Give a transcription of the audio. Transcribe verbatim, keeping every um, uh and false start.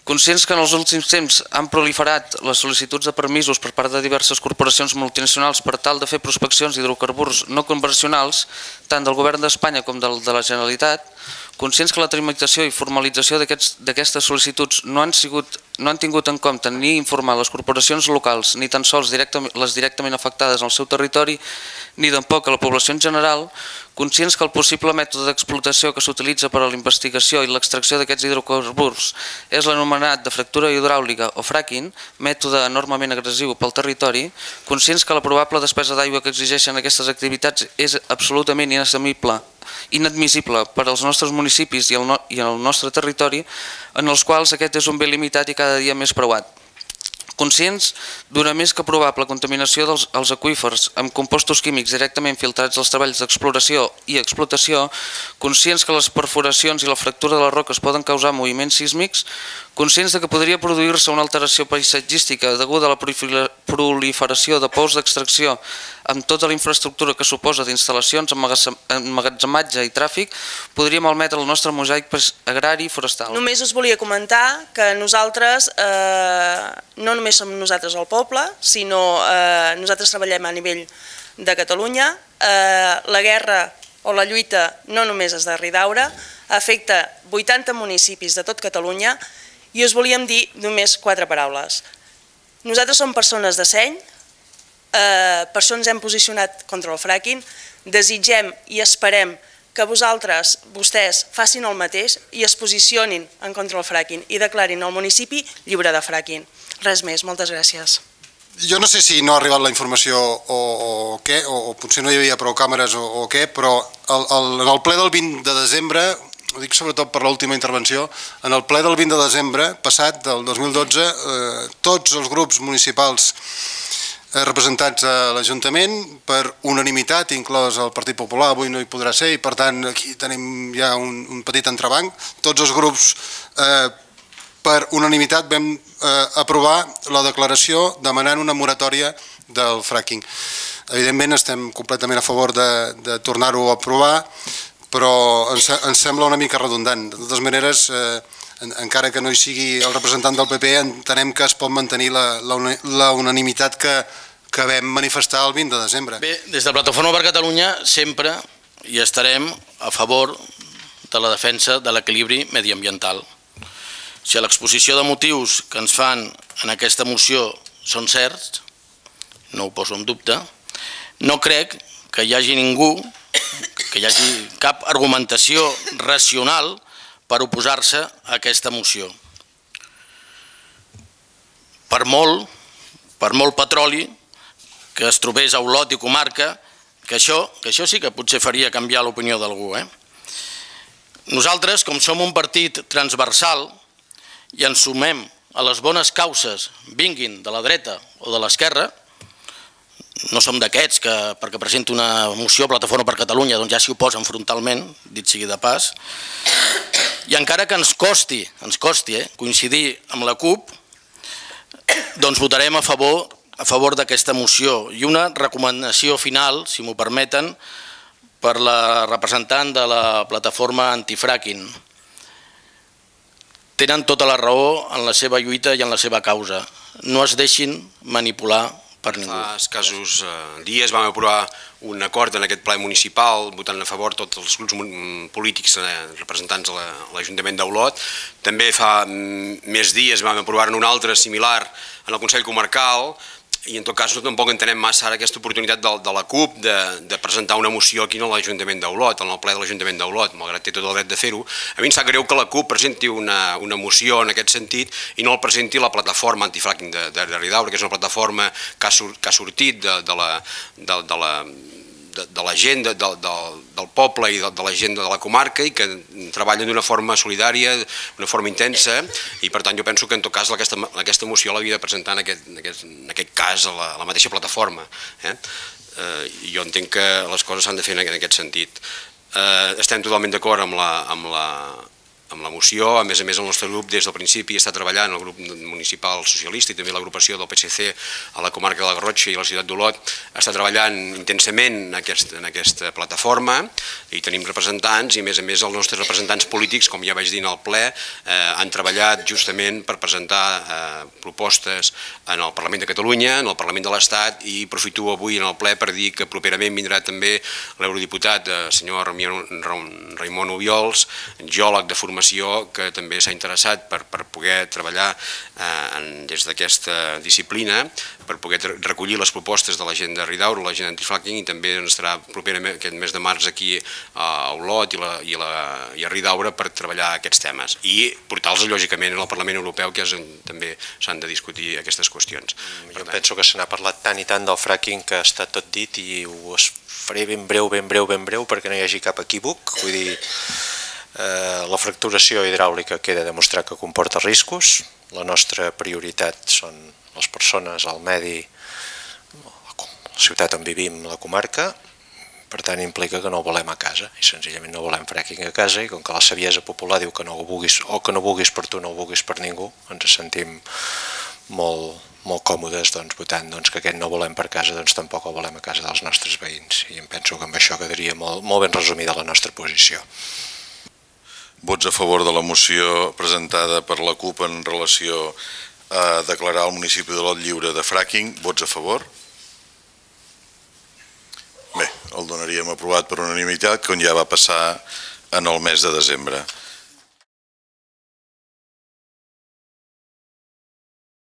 Conscients que en els últims temps han proliferat les sol·licituds de permisos per part de diverses corporacions multinacionals per tal de fer prospeccions d'hidrocarburs no convencionals, tant del govern d'Espanya com del de la Generalitat, conscients que la tramitació i formalització d'aquestes sol·licituds no han sigut no han tingut en compte ni informar les corporacions locals ni tan sols les directament afectades al seu territori, ni tampoc a la població en general, conscients que el possible mètode d'explotació que s'utilitza per a la investigació i l'extracció d'aquests hidrocarburs és l'anomenat de fractura hidràulica o fracking, mètode enormement agressiu pel territori, conscients que la probable despesa d'aigua que exigeixen aquestes activitats és absolutament inassumible, inadmissible per als nostres municipis i el nostre territori, en els quals aquest és un bé limitat i cada dia més preuat. Conscients d'una més que probable contaminació dels aqüífers amb compostos químics directament filtrats als treballs d'exploració i explotació, conscients que les perforacions i la fractura de les roques poden causar moviments sísmics, conscients que podria produir-se una alteració paisatgística deguda a la proliferació de pous d'extracció amb tota la infraestructura que suposa d'instal·lacions, emmagatzematge i tràfic, podria malmetre el nostre mosaic agrari i forestal. Només us volia comentar que nosaltres, no només som nosaltres el poble, sinó nosaltres treballem a nivell de Catalunya. La guerra o la lluita no només és de Ridaura, afecta vuitanta municipis de tot Catalunya i us volíem dir només quatre paraules. Nosaltres som persones de seny, per això ens hem posicionat contra el fracking, desitgem i esperem que vosaltres, vostès, facin el mateix i es posicionin en contra el fracking i declarin el municipi lliure de fracking. Res més, moltes gràcies. Jo no sé si no ha arribat la informació o què, o potser no hi havia prou càmeres o què, però en el ple del vint de desembre, ho dic sobretot per l'última intervenció, en el ple del vint de desembre passat, del dos mil dotze, tots els grups municipals representats a l'Ajuntament, per unanimitat, inclòs el Partit Popular, avui no hi podrà ser, i per tant aquí tenim ja un petit entrebanc, tots els grups per unanimitat vam aprovar la declaració demanant una moratòria del fracking. Evidentment estem completament a favor de tornar-ho a aprovar, però ens sembla una mica redundant. De totes maneres, encara que no hi sigui el representant del P P, entenem que es pot mantenir la unanimitat que vam manifestar el vint de desembre. Bé, des de Plataforma per Catalunya sempre hi estarem a favor de la defensa de l'equilibri mediambiental. Si l'exposició de motius que ens fan en aquesta moció són certs, no ho poso en dubte, no crec que hi hagi ningú, que hi hagi cap argumentació racional per oposar-se a aquesta moció. Per molt, per molt petroli que es trobés a Olot i comarca, que això, que això sí que potser faria canviar l'opinió d'algú. Nosaltres, com som un partit transversal i ens sumem a les bones causes, vinguin de la dreta o de l'esquerra, no som d'aquests que perquè presenti una moció a Plataforma per Catalunya doncs ja s'hi oposen frontalment, dit sigui de pas, i encara que ens costi, ens costi coincidir amb la CUP, doncs votarem a favor a favor d'aquesta moció. I una recomanació final, si m'ho permeten, per la representant de la plataforma antifracking. Tenen tota la raó en la seva lluita i en la seva causa. No es deixin manipular per ningú. Fa escassos dies vam aprovar un acord en aquest ple municipal votant a favor tots els grups polítics representants a l'Ajuntament d'Olot. També fa més dies vam aprovar-ne un altre similar en el Consell Comarcal i en tot cas tampoc entenem massa ara aquesta oportunitat de la CUP de presentar una moció aquí a l'Ajuntament d'Olot, en el ple de l'Ajuntament d'Olot, malgrat té tot el dret de fer-ho. A mi em sap greu que la CUP presenti una moció en aquest sentit i no el presenti la plataforma antifracking de Ridaura, que és una plataforma que ha sortit de la de la gent del poble i de la gent de la comarca i que treballen d'una forma solidària, d'una forma intensa, i per tant jo penso que en tot cas aquesta moció l'havia de presentar en aquest cas a la mateixa plataforma. Jo entenc que les coses s'han de fer en aquest sentit. Estem totalment d'acord amb amb la moció. A més a més, el nostre grup des del principi està treballant, el grup municipal socialista i també l'agrupació del P S C a la comarca de la Garrotxa i a la ciutat d'Olot està treballant intensament en aquesta plataforma i tenim representants i a més a més els nostres representants polítics, com ja vaig dir en el ple, han treballat justament per presentar propostes en el Parlament de Catalunya, en el Parlament de l'Estat, i aprofito avui en el ple per dir que properament vindrà també l'eurodiputat senyor Raimon Obiols, geòleg de formació, que també s'ha interessat per poder treballar des d'aquesta disciplina, per poder recollir les propostes de la gent de Ridaura, la gent d'antifracking, i també estarà properament aquest mes de març aquí a Olot i a Ridaura per treballar aquests temes i portar-los lògicament al Parlament Europeu, que és on també s'han de discutir aquestes qüestions. Jo penso que se n'ha parlat tant i tant del fracking que està tot dit i ho faré ben breu, ben breu, ben breu perquè no hi hagi cap equívoc. Vull dir, la fracturació hidràulica queda demostrat que comporta riscos. La nostra prioritat són les persones, el medi, la ciutat on vivim, la comarca. Per tant, implica que no ho volem a casa i senzillament no volem fracking a casa, i com que la saviesa popular diu que no ho vulguis o que no ho vulguis per tu, no ho vulguis per ningú, ens sentim molt molt còmodes votant que aquest no volem per casa, doncs tampoc ho volem a casa dels nostres veïns, i em penso que amb això quedaria molt ben resumida la nostra posició. Vots a favor de la moció presentada per la CUP en relació a declarar el municipi d'Olot lliure de fracking. Vots a favor? Bé, el donaríem aprovat per unanimitat, com ja va passar en el mes de desembre.